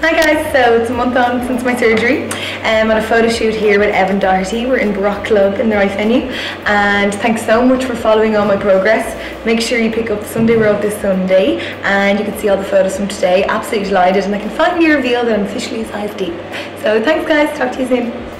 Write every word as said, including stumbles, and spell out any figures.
Hi guys, so it's a month on since my surgery. I'm on a photo shoot here with Evan Doherty. We're in Baroque Club in the right venue, and thanks so much for following all my progress. Make sure you pick up the Sunday Robe this Sunday, and you can see all the photos from today. Absolutely delighted, and I can finally reveal that I'm officially a size D. So thanks guys, talk to you soon.